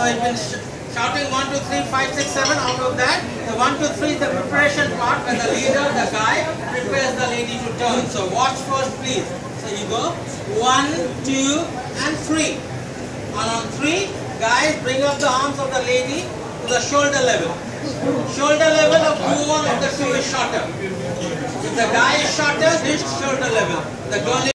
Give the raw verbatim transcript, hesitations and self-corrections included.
it's been sh shouting one, two, three, five, six, seven. Out of that, the one, two, three is the preparation part where the leader, the guy, prepares the lady to turn. So watch first, please. So you go one, two, and three. And on three, guys, bring up the arms of the lady to the shoulder level. Shoulder level of who one of the two is shorter. If the guy is shorter, this shoulder level. The girl is